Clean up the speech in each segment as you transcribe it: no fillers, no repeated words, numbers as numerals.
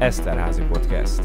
Eszterházy Podcast.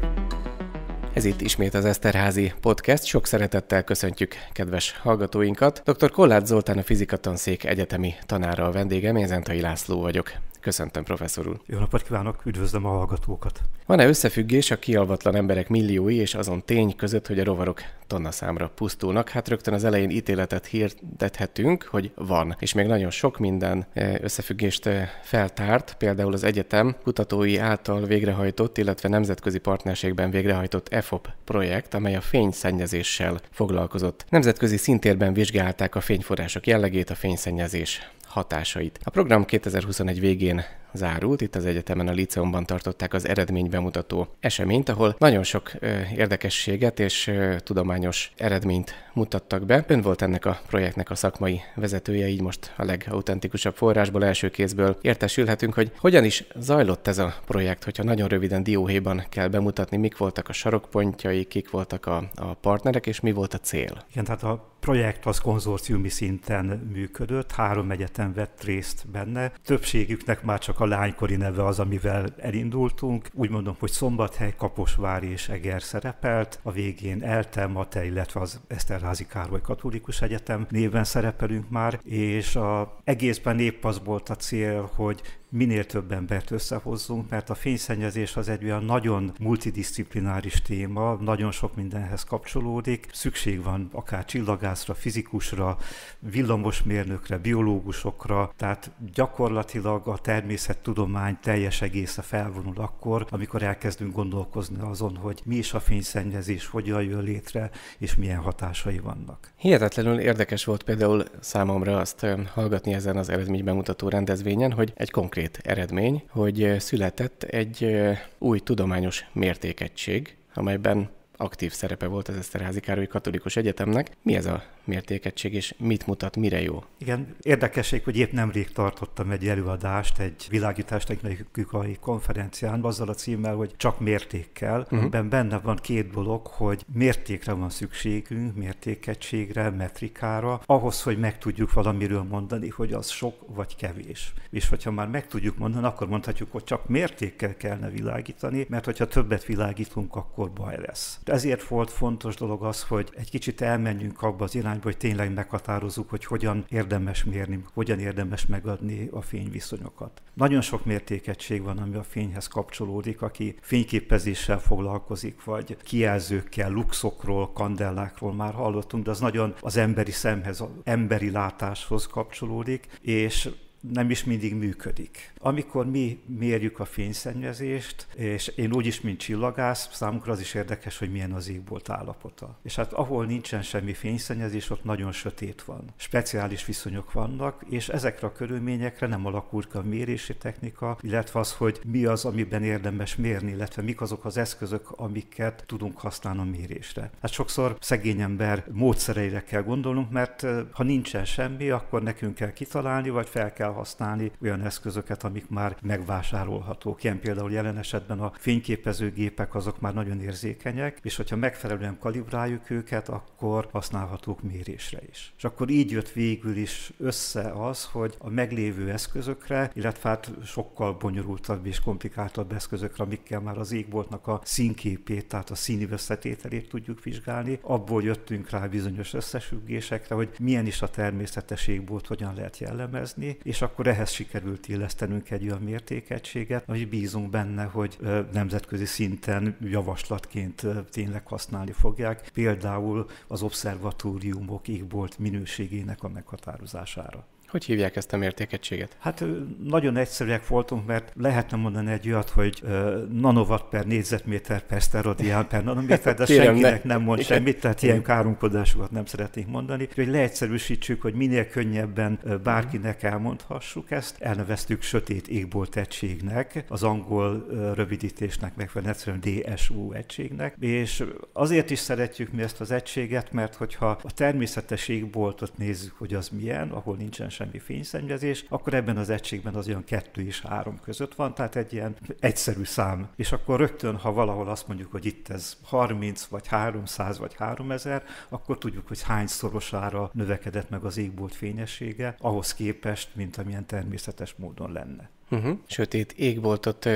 Ez itt ismét az Eszterházy Podcast. Sok szeretettel köszöntjük kedves hallgatóinkat. Dr. Kolláth Zoltán, a fizikatanszék egyetemi tanára a vendégem, én Zentai László vagyok. Köszöntöm, professzor úr. Jó napot kívánok, üdvözlöm a hallgatókat. Van-e összefüggés a kialvatlan emberek milliói és azon tény között, hogy a rovarok tonnaszámra pusztulnak? Hát rögtön az elején ítéletet hirdethetünk, hogy van. És még nagyon sok minden összefüggést feltárt, például az egyetem kutatói által végrehajtott, illetve nemzetközi partnerségben végrehajtott EFOP projekt, amely a fényszennyezéssel foglalkozott. Nemzetközi szintérben vizsgálták a fényforrások jellegét, a fényszennyezés hatásait. A program 2021 végén zárult, itt az egyetemen, a Líceumban tartották az eredménybemutató eseményt, ahol nagyon sok érdekességet és tudományos eredményt mutattak be. Ön volt ennek a projektnek a szakmai vezetője, így most a legautentikusabb forrásból, első kézből értesülhetünk, hogy hogyan is zajlott ez a projekt, hogyha nagyon röviden dióhéjban kell bemutatni, mik voltak a sarokpontjai, kik voltak a partnerek, és mi volt a cél. Igen, tehát a projekt az konzorciumi szinten működött, 3 egyetem vett részt benne. Többségüknek már csak a lánykori neve az, amivel elindultunk. Úgy mondom, hogy Szombathely, Kaposvár és Eger szerepelt, a végén ELTE, MATE, illetve az Eszterházy Károly Katolikus Egyetem néven szerepelünk már, és egészben épp az volt a cél, hogy minél több embert összehozzunk, mert a fényszennyezés az egy olyan nagyon multidisziplináris téma, nagyon sok mindenhez kapcsolódik. Szükség van akár csillagászra, fizikusra, villamosmérnökre, biológusokra, tehát gyakorlatilag a természettudomány teljes egésze felvonul akkor, amikor elkezdünk gondolkozni azon, hogy mi is a fényszennyezés, hogyan jön létre, és milyen hatásai vannak. Hihetetlenül érdekes volt például számomra azt hallgatni ezen az eredménybemutató rendezvényen, hogy egy konkrét eredmény, hogy született egy új tudományos mértékegység, amelyben aktív szerepe volt az Eszterházy Károly Katolikus Egyetemnek. Mi ez a mértékegység, és mit mutat, mire jó? Igen, érdekesség, hogy épp nemrég tartottam egy előadást egy világítástechnikai konferencián, azzal a címmel, hogy csak mértékkel. Amiben benne van 2 dolog, hogy mértékre van szükségünk, mértékegységre, metrikára, ahhoz, hogy meg tudjuk valamiről mondani, hogy az sok vagy kevés. És hogyha már meg tudjuk mondani, akkor mondhatjuk, hogy csak mértékkel kellene világítani, mert hogyha többet világítunk, akkor baj lesz. De ezért volt fontos dolog az, hogy egy kicsit elmenjünk abba az irányba, hogy tényleg meghatározzuk, hogy hogyan érdemes mérni, hogyan érdemes megadni a fényviszonyokat. Nagyon sok mértékegység van, ami a fényhez kapcsolódik, aki fényképezéssel foglalkozik, vagy kijelzőkkel, luxokról, kandellákról már hallottunk, de az nagyon az emberi szemhez, az emberi látáshoz kapcsolódik, és nem is mindig működik. Amikor mi mérjük a fényszennyezést, és én úgyis, mint csillagász, számunkra az is érdekes, hogy milyen az égbolt állapota. És hát ahol nincsen semmi fényszennyezés, ott nagyon sötét van. Speciális viszonyok vannak, és ezekre a körülményekre nem alakul ki a mérési technika, illetve az, hogy mi az, amiben érdemes mérni, illetve mik azok az eszközök, amiket tudunk használni a mérésre. Hát sokszor szegény ember módszereire kell gondolnunk, mert ha nincsen semmi, akkor nekünk kell kitalálni, vagy fel kell használni olyan eszközöket, amik már megvásárolhatók. Ilyen például jelen esetben a fényképezőgépek azok már nagyon érzékenyek, és hogyha megfelelően kalibráljuk őket, akkor használhatók mérésre is. És akkor így jött végül is össze az, hogy a meglévő eszközökre, illetve hát sokkal bonyolultabb és komplikáltabb eszközökre, amikkel már az égboltnak a színképét, tehát a színű-összetételét tudjuk vizsgálni, abból jöttünk rá bizonyos összefüggésekre, hogy milyen is a természetes égbolt, hogyan lehet jellemezni, és akkor ehhez sikerült illesztenünk egy olyan mértékegységet, hogy bízunk benne, hogy nemzetközi szinten javaslatként tényleg használni fogják, például az obszervatóriumok égbolt minőségének a meghatározására. Hogy hívják ezt a mértékegységet? Hát nagyon egyszerűek voltunk, mert lehetne mondani egy olyat, hogy nanowatt per négyzetméter per szteradián per nanométer, de senkinek nem mond semmit, tehát ilyen káromkodásokat nem szeretnénk mondani. Hogy leegyszerűsítsük, hogy minél könnyebben bárkinek elmondhassuk ezt. Elneveztük sötét égbolt egységnek, az angol rövidítésnek megfelelően egyszerűen DSU egységnek, és azért is szeretjük mi ezt az egységet, mert hogyha a természetes égboltot nézzük, hogy az milyen, ahol nincsen semmi fényszennyezés, akkor ebben az egységben az olyan 2 és 3 között van, tehát egy ilyen egyszerű szám. És akkor rögtön, ha valahol azt mondjuk, hogy itt ez 30, vagy 300, vagy 3000, akkor tudjuk, hogy hányszorosára növekedett meg az égbolt fényessége, ahhoz képest, mint amilyen természetes módon lenne. Sötét égboltot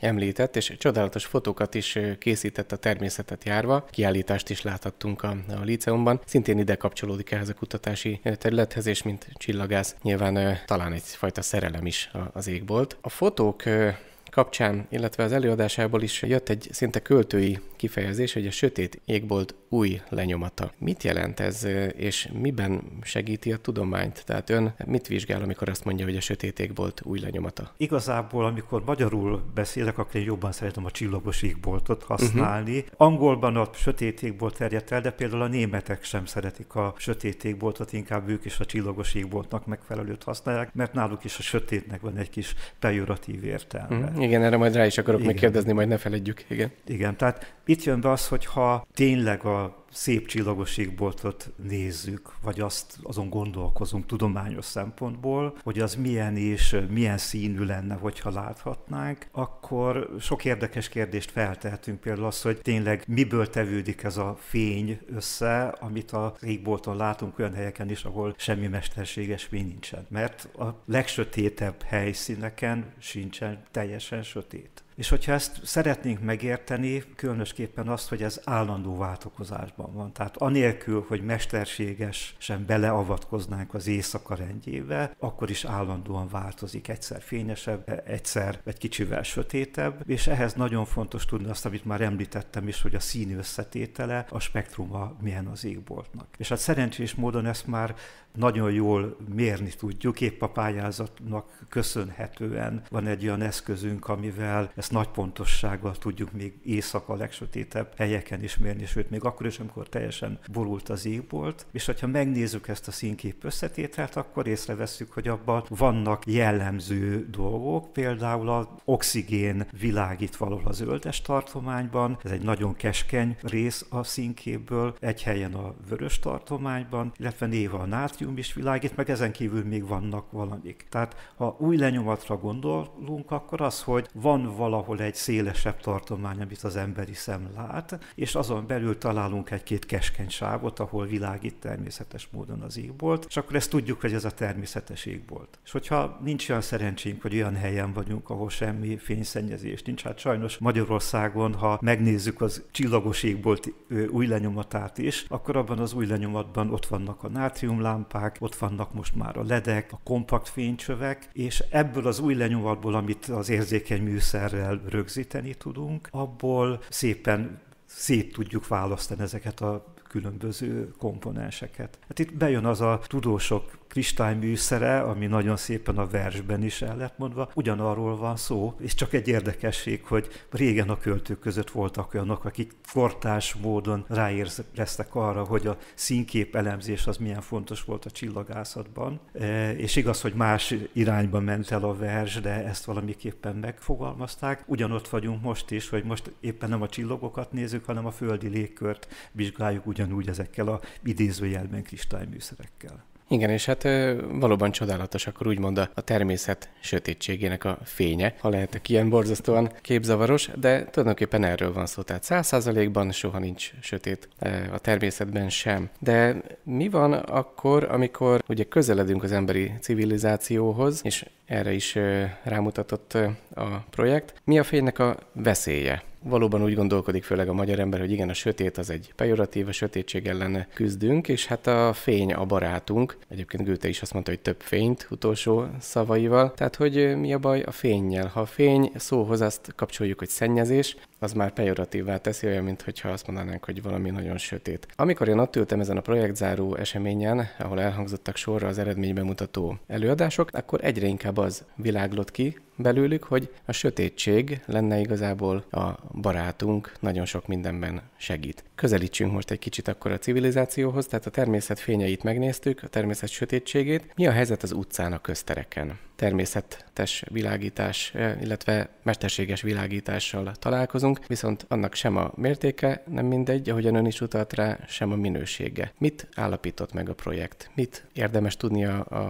említett, és csodálatos fotókat is készített a természetet járva. Kiállítást is láthattunk a líceumban. Szintén ide kapcsolódik ehhez a kutatási területhez, és mint csillagász nyilván talán egyfajta szerelem is az égbolt. A fotók kapcsán, illetve az előadásából is jött egy szinte költői kifejezés, hogy a sötét égbolt új lenyomata. Mit jelent ez, és miben segíti a tudományt? Tehát ön mit vizsgál, amikor azt mondja, hogy a sötét égbolt új lenyomata? Igazából, amikor magyarul beszélek, akkor én jobban szeretem a csillagos égboltot használni. Angolban a sötét égbolt terjedt el, de például a németek sem szeretik a sötét égboltot, inkább ők is a csillagos égboltnak megfelelőt használják, mert náluk is a sötétnek van egy kis pejoratív értelme. Igen, erre majd rá is akarok még kérdezni, majd ne feledjük. Igen, tehát itt jön be az, hogyha tényleg a szép csillagos égboltot nézzük, vagy azon gondolkozunk tudományos szempontból, hogy az milyen és milyen színű lenne, hogyha láthatnánk, akkor sok érdekes kérdést feltehetünk, például az, hogy tényleg miből tevődik ez a fény össze, amit az égbolton látunk olyan helyeken is, ahol semmi mesterséges fény nincsen. Mert a legsötétebb helyszíneken sincsen teljesen sötét. És hogyha ezt szeretnénk megérteni, különösképpen azt, hogy ez állandó váltakozásban van. Tehát anélkül, hogy mesterségesen beleavatkoznánk az éjszaka rendjébe, akkor is állandóan változik. Egyszer fényesebb, egyszer egy kicsivel sötétebb, és ehhez nagyon fontos tudni azt, amit már említettem is, hogy a szín összetétele, a spektruma milyen az égboltnak. És hát szerencsés módon ezt már nagyon jól mérni tudjuk, épp a pályázatnak köszönhetően van egy olyan eszközünk, amivel ezt nagy pontossággal tudjuk még éjszaka legsötétebb helyeken is mérni, sőt még akkor is, amikor teljesen borult az égbolt. És hogyha megnézzük ezt a színkép összetételt, akkor észrevesszük, hogy abban vannak jellemző dolgok, például az oxigén világít valahol a zöldes tartományban, ez egy nagyon keskeny rész a színképből, egy helyen a vörös tartományban, illetve néha a nátrium is világít, meg ezen kívül még vannak valamik. Tehát ha új lenyomatra gondolunk, akkor az, hogy van valahol egy szélesebb tartomány, amit az emberi szem lát, és azon belül találunk egy-két keskeny sávot, ahol világít természetes módon az égbolt, és akkor ezt tudjuk, hogy ez a természetes égbolt. És hogyha nincs olyan szerencsénk, hogy olyan helyen vagyunk, ahol semmi fényszennyezés nincs, hát sajnos Magyarországon, ha megnézzük az csillagos égbolt új lenyomatát is, akkor abban az új lenyomatban ott vannak a nátriumlámpák, ott vannak most már a ledek, a kompakt fénycsövek, és ebből az új lenyomatból, amit az érzékeny műszerrel rögzíteni tudunk, abból szépen szét tudjuk választani ezeket a különböző komponenseket. Hát itt bejön az a tudósok kristályműszere, ami nagyon szépen a versben is el lett mondva. Ugyanarról van szó, és csak egy érdekesség, hogy régen a költők között voltak olyanok, akik kortárs módon ráéreztek arra, hogy a színkép elemzés az milyen fontos volt a csillagászatban. És igaz, hogy más irányba ment el a vers, de ezt valamiképpen megfogalmazták. Ugyanott vagyunk most is, hogy most éppen nem a csillagokat nézzük, hanem a földi légkört vizsgáljuk ugyanúgy ezekkel a idézőjelben kristályműszerekkel. Igen, és hát valóban csodálatos akkor úgymond a természet sötétségének a fénye, ha lehetek ilyen borzasztóan képzavaros, de tulajdonképpen erről van szó, tehát 100%-ban soha nincs sötét a természetben sem. De mi van akkor, amikor ugye közeledünk az emberi civilizációhoz, és erre is rámutatott a projekt, mi a fénynek a veszélye? Valóban úgy gondolkodik főleg a magyar ember, hogy igen, a sötét az egy pejoratív, a sötétség ellen küzdünk, és hát a fény a barátunk. Egyébként Goethe is azt mondta, hogy több fényt utolsó szavaival. Tehát, hogy mi a baj a fénnyel? Ha a fény szóhoz azt kapcsoljuk, hogy szennyezés, az már pejoratívvá teszi, olyan, mintha azt mondanánk, hogy valami nagyon sötét. Amikor én ott ültem ezen a projektzáró eseményen, ahol elhangzottak sorra az eredménybemutató előadások, akkor egyre inkább az világlott ki belőlük, hogy a sötétség lenne igazából a barátunk, nagyon sok mindenben segít. Közelítsünk most egy kicsit akkor a civilizációhoz, tehát a természet fényeit megnéztük, a természet sötétségét. Mi a helyzet az utcán, a köztereken? Természetes világítás, illetve mesterséges világítással találkozunk, viszont annak sem a mértéke nem mindegy, ahogyan ön is utalt rá, sem a minősége. Mit állapított meg a projekt? Mit érdemes tudnia a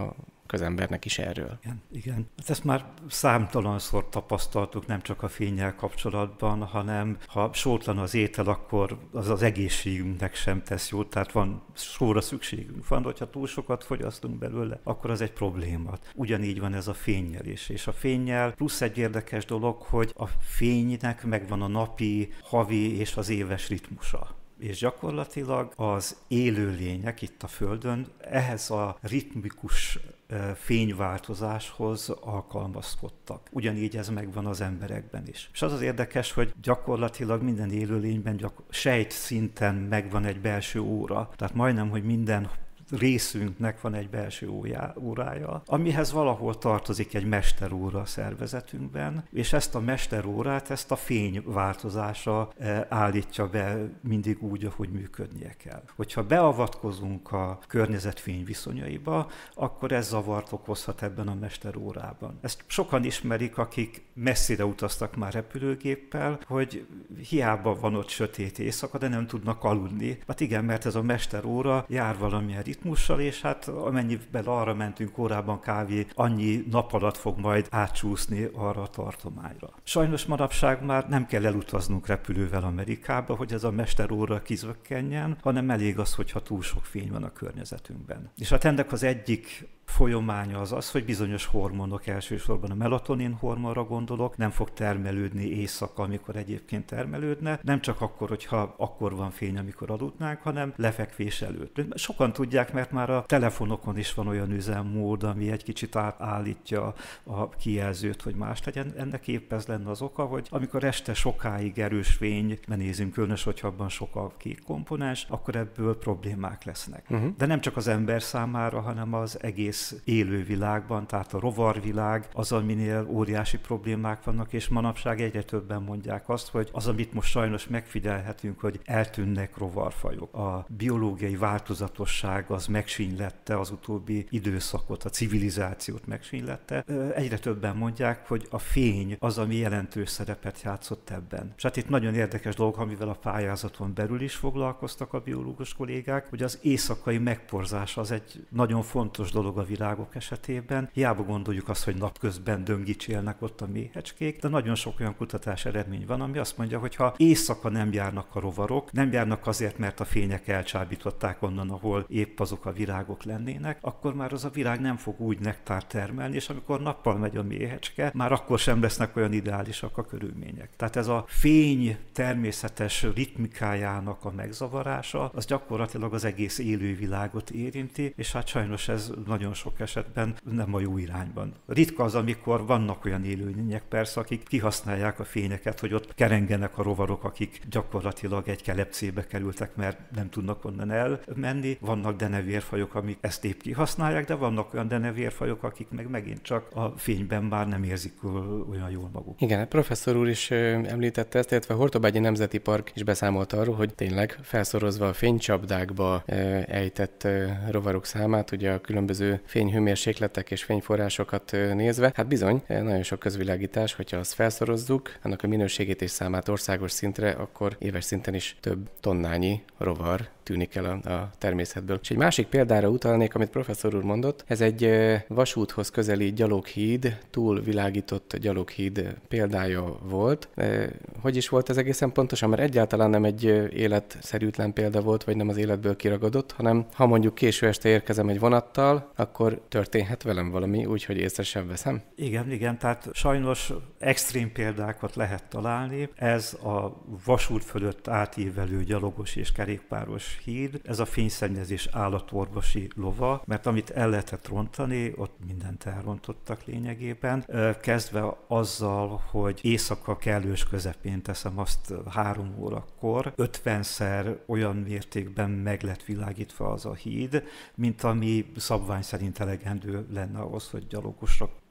közembernek is erről. Igen. Hát ezt már számtalanszor tapasztaltuk, nem csak a fénnyel kapcsolatban, hanem ha sótlan az étel, akkor az egészségünknek sem tesz jót, tehát van sóra szükségünk van, hogyha túl sokat fogyasztunk belőle, akkor az egy probléma. Ugyanígy van ez a fénnyel is. És a fénnyel plusz egy érdekes dolog, hogy a fénynek megvan a napi, havi és az éves ritmusa. És gyakorlatilag az élőlények itt a Földön ehhez a ritmikus fényváltozáshoz alkalmazkodtak. Ugyanígy ez megvan az emberekben is. És az az érdekes, hogy gyakorlatilag minden élőlényben sejt szinten megvan egy belső óra. Tehát majdnem, hogy minden részünknek van egy belső órája, amihez valahol tartozik egy mesteróra a szervezetünkben, és ezt a mesterórát, ezt a fény változása állítja be mindig úgy, ahogy működnie kell. Hogyha beavatkozunk a környezet fényviszonyaiba, akkor ez zavart okozhat ebben a mesterórában. Ezt sokan ismerik, akik messzire utaztak már repülőgéppel, hogy hiába van ott sötét éjszaka, de nem tudnak aludni. Hát igen, mert ez a mesteróra jár valamilyen ritmussal, és hát amennyiben arra mentünk órában kávé, annyi nap alatt fog majd átcsúszni arra a tartományra. Sajnos manapság már nem kell elutaznunk repülővel Amerikába, hogy ez a mesteróra kizökkenjen, hanem elég az, hogyha túl sok fény van a környezetünkben. És hát ennek az egyik folyamánya az, hogy bizonyos hormonok, elsősorban a melatonin hormonra gondolok, nem fog termelődni éjszaka, amikor egyébként termelődne, nem csak akkor, hogyha akkor van fény, amikor aludnánk, hanem lefekvés előtt. Sokan tudják, mert már a telefonokon is van olyan üzemmód, ami egy kicsit átállítja a kijelzőt, hogy más legyen. Ennek épp ez lenne az oka, hogy amikor este sokáig erős fény, nézünk, különös, hogyha abban sok a kék komponens, akkor ebből problémák lesznek. De nem csak az ember számára, hanem az egész élővilágban, tehát a rovarvilág az, aminél óriási problémák vannak, és manapság egyre többen mondják azt, hogy az, amit most sajnos megfigyelhetünk, hogy eltűnnek rovarfajok. A biológiai változatosság az megsínylette az utóbbi időszakot, a civilizációt megsínylette. Egyre többen mondják, hogy a fény az, ami jelentős szerepet játszott ebben. És hát itt nagyon érdekes dolog, amivel a pályázaton belül is foglalkoztak a biológus kollégák, hogy az éjszakai megporzás az egy nagyon fontos dolog a virágok esetében. Hiába gondoljuk azt, hogy napközben döngicsélnek ott a méhecskék, de nagyon sok olyan kutatás eredmény van, ami azt mondja, hogy ha éjszaka nem járnak a rovarok, nem járnak azért, mert a fények elcsábították onnan, ahol épp azok a virágok lennének, akkor már az a virág nem fog úgy nektárt termelni, és amikor nappal megy a méhecske, már akkor sem lesznek olyan ideálisak a körülmények. Tehát ez a fény természetes ritmikájának a megzavarása, az gyakorlatilag az egész élővilágot érinti, és hát sajnos ez nagyon sok esetben nem a jó irányban. Ritka az, amikor vannak olyan élőlények persze, akik kihasználják a fényeket, hogy ott kerengenek a rovarok, akik gyakorlatilag egy kelepcébe kerültek, mert nem tudnak onnan elmenni. Vannak denevérfajok, amik ezt épp kihasználják, de vannak olyan denevérfajok, akik meg megint csak a fényben már nem érzik olyan jól maguk. Igen, a professzor úr is említette ezt, illetve a Hortobágyi Nemzeti Park is beszámolt arról, hogy tényleg felszorozva a fénycsapdákba ejtett rovarok számát, ugye a különböző fényhőmérsékletek és fényforrásokat nézve, hát bizony, nagyon sok közvilágítás, hogyha azt felszorozzuk, annak a minőségét és számát országos szintre, akkor éves szinten is több tonnányi rovar tűnik el a természetből. És egy másik példára utalnék, amit professzor úr mondott, ez egy vasúthoz közeli gyaloghíd, túlvilágított gyaloghíd példája volt. Hogy is volt ez egészen pontosan? Mert egyáltalán nem egy életszerűtlen példa volt, vagy nem az életből kiragadott, hanem ha mondjuk késő este érkezem egy vonattal, akkor történhet velem valami, úgyhogy észre sem veszem? Igen, tehát sajnos extrém példákat lehet találni. Ez a vasút fölött átívelő gyalogos és kerékpáros híd, ez a fényszennyezés állatorvosi lova, mert amit el lehetett rontani, ott mindent elrontottak lényegében, kezdve azzal, hogy éjszaka kellős közepén, teszem azt 3 órakor, 50-szer olyan mértékben meg lett világítva az a híd, mint ami szabvány szerint elegendő lenne ahhoz, hogy gyalogosra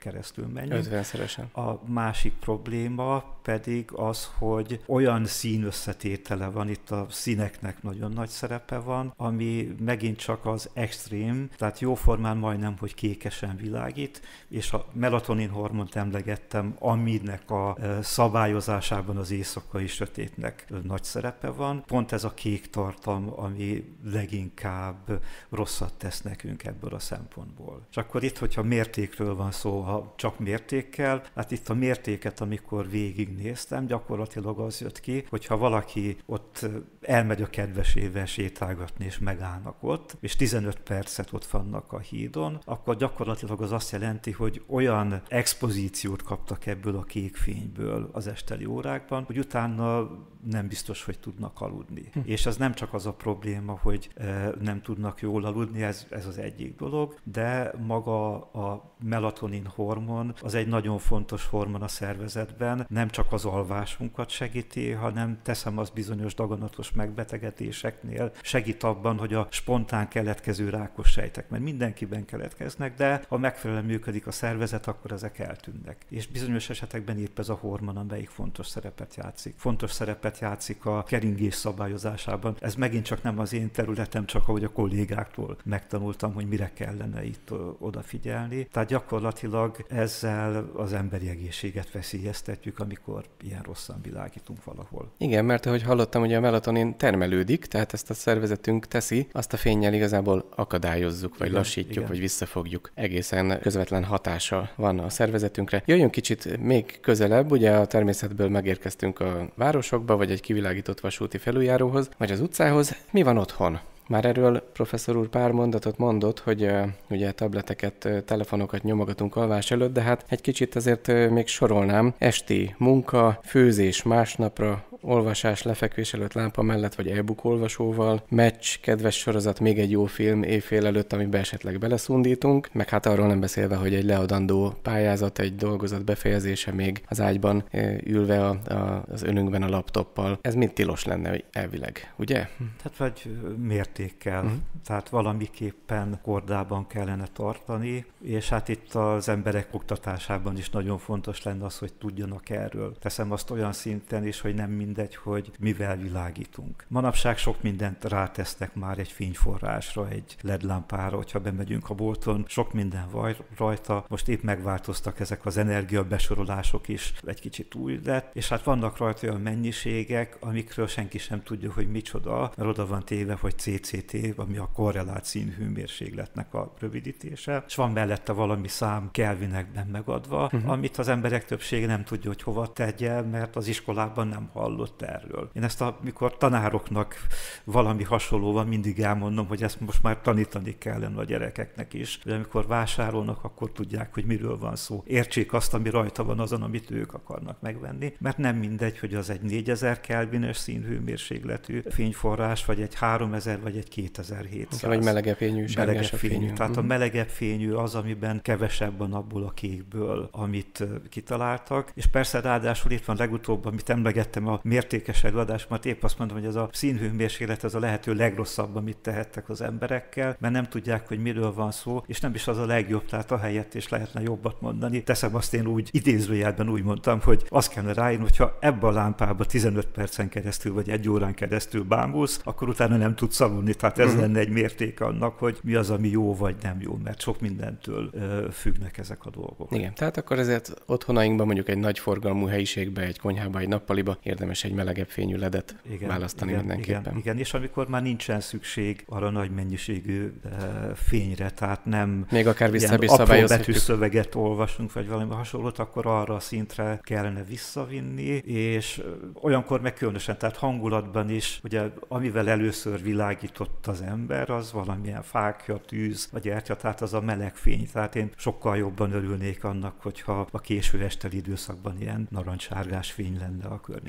keresztül menjünk. 50-szeresen. A másik probléma pedig az, hogy olyan színösszetétele van, itt a színeknek nagyon nagy szerepe van, ami megint csak az extrém, tehát jóformán majdnem, hogy kékesen világít, és a melatonin hormont emlegettem, aminek a szabályozásában az éjszakai sötétnek nagy szerepe van. Pont ez a kék tartalom, ami leginkább rosszat tesz nekünk ebből a szempontból. És akkor itt, hogyha mértékről van szó, ha csak mértékkel, hát itt a mértéket, amikor végignéztem, gyakorlatilag az jött ki, hogyha valaki ott elmegy a kedvesével sétálgatni, és megállnak ott, és 15 percet ott vannak a hídon, akkor gyakorlatilag az azt jelenti, hogy olyan expozíciót kaptak ebből a kék fényből az esteli órákban, hogy utána nem biztos, hogy tudnak aludni. És ez nem csak az a probléma, hogy nem tudnak jól aludni, ez az egyik dolog, de maga a melatonin hormon az egy nagyon fontos hormon a szervezetben, nem csak az alvásunkat segíti, hanem teszem az bizonyos daganatos megbetegedéseknél segít abban, hogy a spontán keletkező rákos sejtek, mert mindenkiben keletkeznek, de ha megfelelően működik a szervezet, akkor ezek eltűnnek. És bizonyos esetekben épp ez a hormon, amelyik fontos szerepet játszik. Fontos szerepet játszik a keringés szabályozásában. Ez megint csak nem az én területem, csak ahogy a kollégáktól megtanultam, hogy mire kellene itt odafigyelni. Tehát gyakorlatilag ezzel az emberi egészséget veszélyeztetjük, amikor ilyen rosszan világítunk valahol. Igen, mert ahogy hallottam, hogy a melatonin termelődik, tehát ezt a szervezetünk teszi, azt a fénnyel igazából akadályozzuk, vagy lassítjuk, vagy visszafogjuk. Egészen közvetlen hatása van a szervezetünkre. Jöjjön kicsit még közelebb, ugye a természetből megérkeztünk a városokba, vagy egy kivilágított vasúti felüljáróhoz, vagy az utcához. Mi van otthon? Már erről professzor úr pár mondatot mondott, hogy ugye tableteket, telefonokat nyomogatunk alvás előtt, de hát egy kicsit azért még sorolnám. Esti munka, főzés másnapra, olvasás lefekvés előtt lámpa mellett, vagy e-book olvasóval, meccs, kedves sorozat, még egy jó film éjfél előtt, amiben esetleg beleszundítunk, meg hát arról nem beszélve, hogy egy leadandó pályázat, egy dolgozat befejezése még az ágyban ülve az önünkben a laptoppal. Ez mind tilos lenne elvileg, ugye? Tehát vagy mértékkel, tehát valamiképpen kordában kellene tartani, és hát itt az emberek oktatásában is nagyon fontos lenne az, hogy tudjanak erről. Teszem azt olyan szinten is, hogy nem mindegy, hogy mivel világítunk. Manapság sok mindent rátesznek már egy fényforrásra, egy LED lámpára, hogyha bemegyünk a bolton, sok minden van rajta. Most épp megváltoztak ezek az energiabesorolások is, egy kicsit új lett, és hát vannak rajta olyan mennyiségek, amikről senki sem tudja, hogy micsoda, mert oda van téve, hogy CCT, ami a korrelált színhőmérsékletnek a rövidítése, és van mellette valami szám Kelvinekben megadva, amit az emberek többsége nem tudja, hogy hova tegye, mert az iskolában nem hallott erről. Én ezt amikor tanároknak valami hasonló van, mindig elmondom, hogy ezt most már tanítani kellene a gyerekeknek is, hogy amikor vásárolnak, akkor tudják, hogy miről van szó. Értsék azt, ami rajta van azon, amit ők akarnak megvenni, mert nem mindegy, hogy az egy 4000 kelvines színhőmérsékletű fényforrás, vagy egy 3000, vagy egy 2700. Vagy melegebb fényű, sárgásabb fényű. Tehát a melegebb fényű az, amiben kevesebb van abból a kékből, amit kitaláltak, és persze ráadásul itt van legutóbb, amit emlegettem a mértékes előadásomat, épp azt mondom, hogy ez a színhőmérséklet az a lehető legrosszabb, amit tehettek az emberekkel, mert nem tudják, hogy miről van szó, és nem is az a legjobb, tehát ahelyett is lehetne jobbat mondani. Teszem azt, én úgy idézőjelben úgy mondtam, hogy azt kellene ráírni, hogyha ebbe a lámpába 15 percen keresztül, vagy 1 órán keresztül bámulsz, akkor utána nem tudsz aludni. Tehát ez lenne egy mértéke annak, hogy mi az, ami jó vagy nem jó, mert sok mindentől függnek ezek a dolgok. Igen, tehát akkor ezért otthonainkban mondjuk egy nagy forgalmú helyiségbe, egy konyhába, egy nappaliba érdemes egy melegebb fényű ledet választani mindenképpen. Igen, és amikor már nincsen szükség arra nagy mennyiségű fényre, tehát nem még akár ilyen apró betűszöveget olvasunk, vagy valami hasonlót, akkor arra a szintre kellene visszavinni, és olyankor meg különösen, tehát hangulatban is, ugye amivel először világított az ember, az valamilyen fákja, tűz, vagy ertya, tehát az a meleg fény. Tehát én sokkal jobban örülnék annak, hogyha a késő esteli időszakban ilyen narancssárgás fény lenne a környezetemben.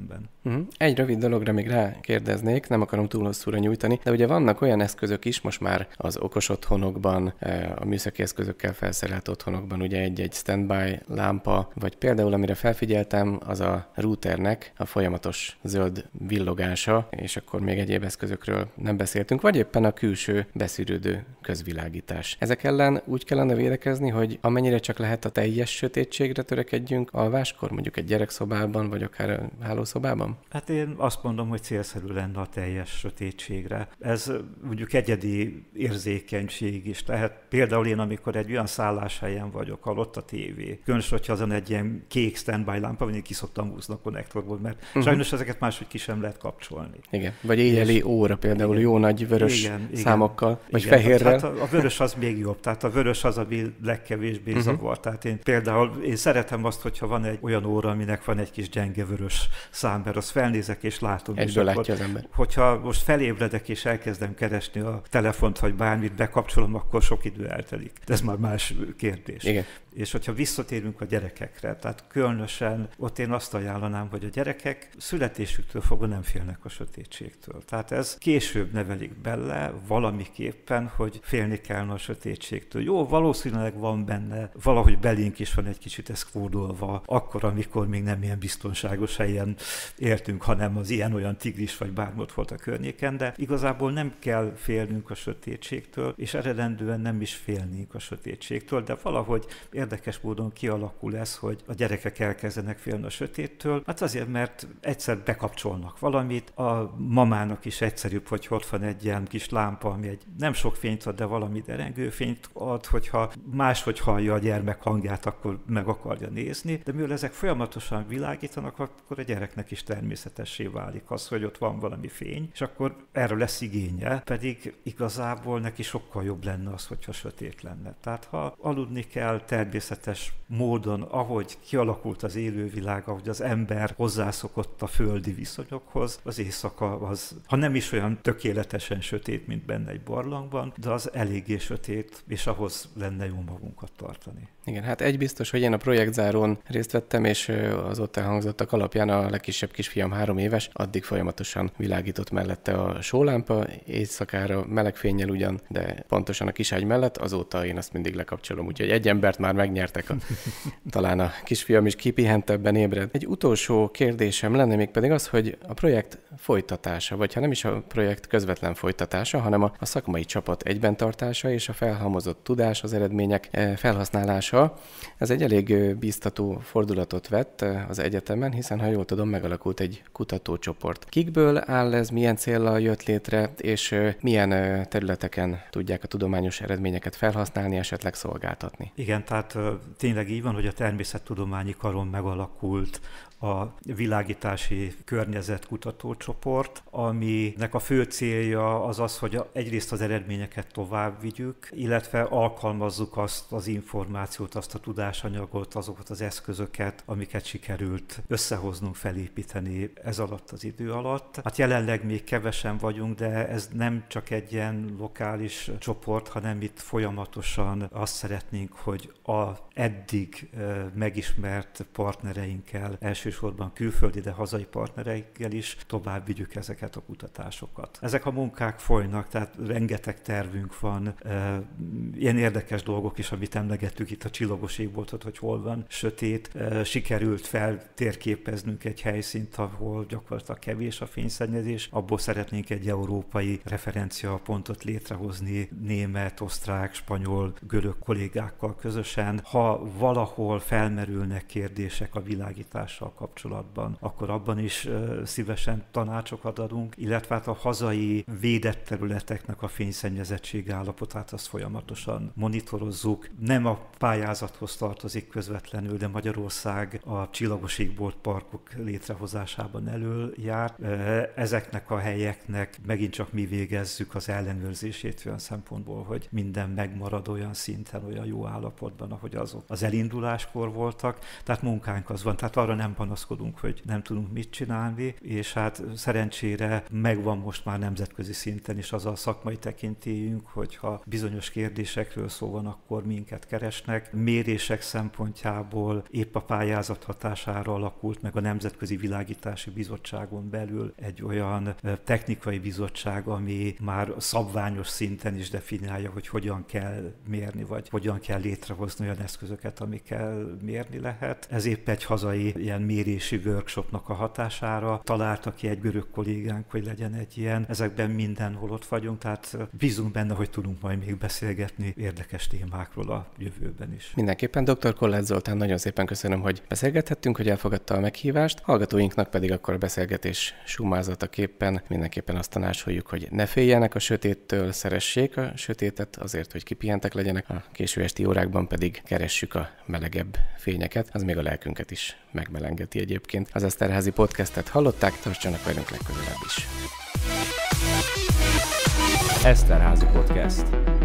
filmben. Egy rövid dologra még rákérdeznék, nem akarom túl hosszúra nyújtani, de ugye vannak olyan eszközök is most már az okos otthonokban, a műszaki eszközökkel felszerelt otthonokban, ugye egy standby lámpa, vagy például amire felfigyeltem, az a routernek a folyamatos zöld villogása, és akkor még egyéb eszközökről nem beszéltünk, vagy éppen a külső beszűrődő közvilágítás. Ezek ellen úgy kellene védekezni, hogy amennyire csak lehet a teljes sötétségre törekedjünk alváskor, mondjuk egy gyerekszobában, vagy akár a hálószobában? Hát én azt mondom, hogy célszerű lenne a teljes sötétségre. Ez mondjuk egyedi érzékenység is lehet. Például én, amikor egy olyan szálláshelyen vagyok, ahol ott a tévé, különösen, hogyha azon egy ilyen kék standby lámpa, vagy én ki szoktam húzni a konnektorból, mert sajnos ezeket máshogy ki sem lehet kapcsolni. Igen, vagy éjjeli óra például jó nagy vörös számokkal, vagy fehérrel. Hát a vörös az még jobb, tehát a vörös az, ami legkevésbé zavar. Tehát én szeretem azt, hogyha van egy olyan óra, aminek van egy kis gyenge vörös szám, mert azt felnézek és látom. Egyből látja az ember. Hogyha most felébredek és elkezdem keresni a telefont, vagy bármit bekapcsolom, akkor sok idő eltelik. De ez már más kérdés. Igen. És hogyha visszatérünk a gyerekekre, tehát különösen ott én azt ajánlanám, hogy a gyerekek születésüktől fogva nem félnek a sötétségtől. Tehát ez később nevelik bele valamiképpen, hogy félni kellene a sötétségtől. Jó, valószínűleg van benne, valahogy belénk is van egy kicsit ez kódolva, akkor, amikor még nem ilyen biztonságos helyen éltünk, hanem az ilyen-olyan tigris vagy bármot volt a környéken, de igazából nem kell félnünk a sötétségtől, és eredendően nem is félnénk a sötétségtől, de valahogy érdekes módon kialakul ez, hogy a gyerekek elkezdenek félni a sötéttől. Hát azért, mert egyszer bekapcsolnak valamit, a mamának is egyszerűbb, hogy ott van egy ilyen kis lámpa, ami egy nem sok fényt ad, de valami derengő fényt ad, hogyha máshogy hallja a gyermek hangját, akkor meg akarja nézni, de mivel ezek folyamatosan világítanak, akkor a gyereknek is természetessé válik az, hogy ott van valami fény, és akkor erről lesz igénye, pedig igazából neki sokkal jobb lenne az, hogyha sötét lenne. Tehát ha aludni kell természetes módon, ahogy kialakult az élővilág, ahogy az ember hozzászokott a földi viszonyokhoz, az éjszaka az, ha nem is olyan tökéletesen sötét, mint benne egy barlangban, de az eléggé sötét, és ahhoz lenne jó magunkat tartani. Igen, hát egy biztos, hogy én a projektzárón részt vettem, és az ott elhangzottak alapján a legkisebb kisfiam 3 éves, addig folyamatosan világított mellette a sólámpa, éjszakára meleg fénnyel ugyan, de pontosan a kiságy mellett, azóta én azt mindig lekapcsolom, úgyhogy egy embert már megnyertek, talán a kisfiam is kipihentebben ébred. Egy utolsó kérdésem lenne még pedig az, hogy a projekt folytatása, vagy ha nem is a projekt közvetlen folytatása, hanem a szakmai csapat egyben tartása és a felhalmozott tudás, az eredmények felhasználása, ez egy elég bíztató fordulatot vett az egyetemen, hiszen ha jól tudom, megalakult egy kutatócsoport. Kikből áll ez, milyen céllal jött létre, és milyen területeken tudják a tudományos eredményeket felhasználni, esetleg szolgáltatni? Igen, tehát tényleg így van, hogy a természettudományi karon megalakult a világítási környezet kutatócsoport, aminek a fő célja az az, hogy egyrészt az eredményeket tovább vigyük, illetve alkalmazzuk azt az információt, azt a tudásanyagot, azokat az eszközöket, amiket sikerült összehoznunk, felépíteni ez alatt az idő alatt. Hát jelenleg még kevesen vagyunk, de ez nem csak egy ilyen lokális csoport, hanem itt folyamatosan azt szeretnénk, hogy a eddig megismert partnereinkkel, elsősorban külföldi, de hazai partnereikkel is tovább vigyük ezeket a kutatásokat. Ezek a munkák folynak, tehát rengeteg tervünk van, ilyen érdekes dolgok is, amit emlegettük itt a csillagos égboltot, hogy hol van sötét. Sikerült feltérképeznünk egy helyszínt, ahol gyakorlatilag kevés a fényszennyezés. Abból szeretnénk egy európai referenciapontot létrehozni német, osztrák, spanyol, görög kollégákkal közösen. Ha valahol felmerülnek kérdések a világítással kapcsolatban, akkor abban is szívesen tanácsokat adunk, illetve hát a hazai védett területeknek a fényszennyezettség állapotát azt folyamatosan monitorozzuk. Nem a pályázathoz tartozik közvetlenül, de Magyarország a csillagos égbolt parkok létrehozásában elől jár. Ezeknek a helyeknek megint csak mi végezzük az ellenőrzését olyan szempontból, hogy minden megmarad olyan szinten, olyan jó állapotban, ahogy azok az elinduláskor voltak. Tehát munkánk az van, tehát arra nem panaszkodunk, hogy nem tudunk mit csinálni, és hát szerencsére megvan most már nemzetközi szinten is az a szakmai tekintélyünk, hogyha bizonyos kérdésekről szó van, akkor minket keresnek. Mérések szempontjából épp a pályázat hatására alakult meg a nemzetközi Nemzetközi Világítási Bizottságon belül egy olyan technikai bizottság, ami már szabványos szinten is definiálja, hogy hogyan kell mérni, vagy hogyan kell létrehozni olyan eszközöket, amikkel mérni lehet. Ez épp egy hazai ilyen mérési workshopnak a hatására találta ki egy görög kollégánk, hogy legyen egy ilyen. Ezekben mindenhol ott vagyunk, tehát bízunk benne, hogy tudunk majd még beszélgetni érdekes témákról a jövőben is. Mindenképpen dr. Kolláth Zoltán, nagyon szépen köszönöm, hogy beszélgethettünk, hogy elfogadta a meghívást. Hallgatóinknak pedig akkor a beszélgetés sumázataképpen mindenképpen azt tanácsoljuk, hogy ne féljenek a sötéttől, szeressék a sötétet azért, hogy kipihentek legyenek, a késő esti órákban pedig keressük a melegebb fényeket, az még a lelkünket is megmelengeti egyébként. Az Eszterházy podcastet hallották, tartsanak velünk legközelebb is. Eszterházy podcast.